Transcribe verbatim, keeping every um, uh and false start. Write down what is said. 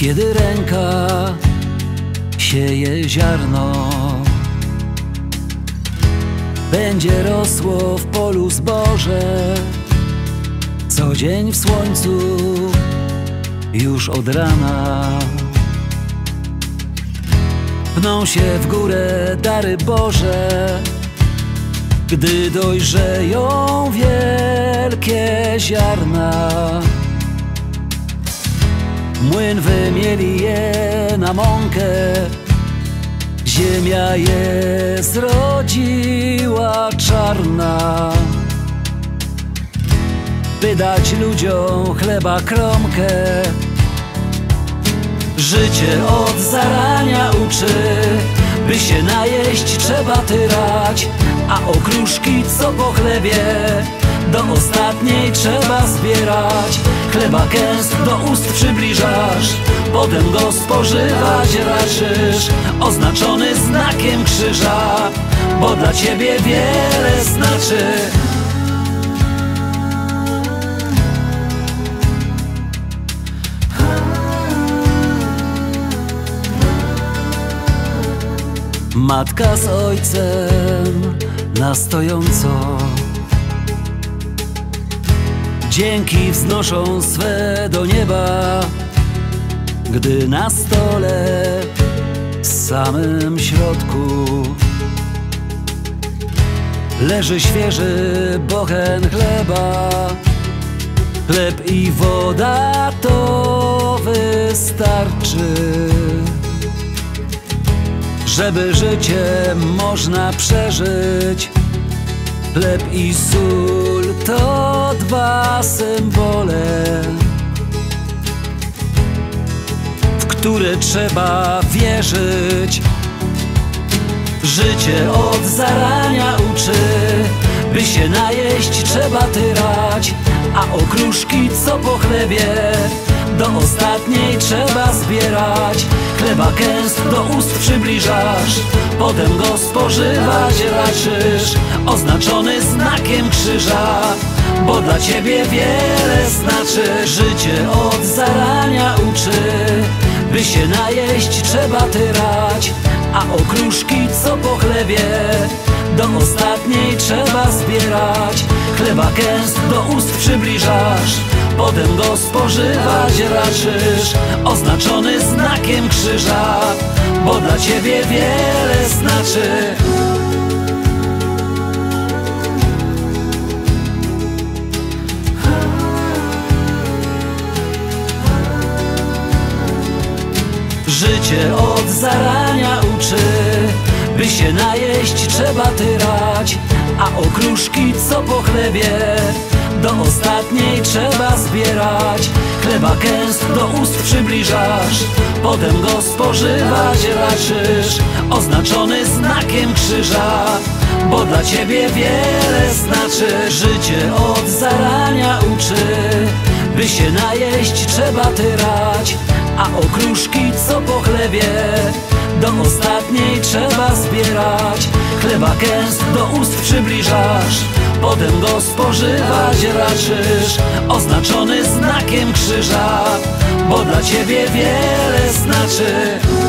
Kiedy ręka sieje ziarno, będzie rosło w polu zboże, co dzień w słońcu już od rana. Pną się w górę dary Boże, gdy dojrzeją wielkie ziarna. Młyn wymieli je na mąkę, ziemia je zrodziła czarna. By dać ludziom chleba kromkę, życie od zarania uczy. By się najeść trzeba tyrać, a okruszki co po chlebie do ostatniej trzeba zbierać. Chleba kęsk do ust przybliżasz, potem go spożywać raczysz, oznaczony znakiem krzyża, bo dla ciebie wiele znaczy. Matka z ojcem na stojąco dzięki wznoszą swe do nieba, gdy na stole w samym środku leży świeży bochen chleba. Chleb i woda to wystarczy, żeby życie można przeżyć. Chleb i sól to dwa symbole, w które trzeba wierzyć. Życie od zarania uczy, by się najeść trzeba tyrać, a okruszki co po chlebie do ostatniej trzeba zbierać. Chleba kęsk do ust przybliżasz, potem go spożywać raczysz, oznaczony znakiem krzyża, bo dla ciebie wiele znaczy. Życie od zarania uczy, by się najeść trzeba tyrać, a okruszki co po chlebie do ostatniej trzeba zbierać. Chleba kęsk do ust przybliżasz, potem go spożywać raczysz, oznaczony znakiem krzyża, bo dla ciebie wiele znaczy. Życie od zarania uczy, by się najeść trzeba tyrać, a okruszki co po chlebie do ostatniej trzeba zbierać. Chleba kęsk do ust przybliżasz, potem go spożywać raczysz, oznaczony znakiem krzyża, bo dla ciebie wiele znaczy. Życie od zarania uczy, by się najeść trzeba tyrać, a okruszki co po chlebie do ostatniej trzeba zbierać. Chleba kęsk do ust przybliżasz, potem go spożywać raczysz, oznaczony znakiem krzyża, bo dla ciebie wiele znaczy.